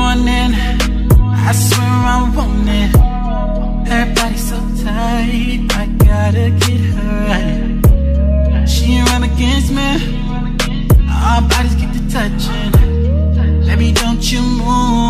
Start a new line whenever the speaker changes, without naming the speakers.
morning. I swear I want it. Her body's so tight, I gotta get her right. She run against me, our bodies get to touching. Baby, don't you move.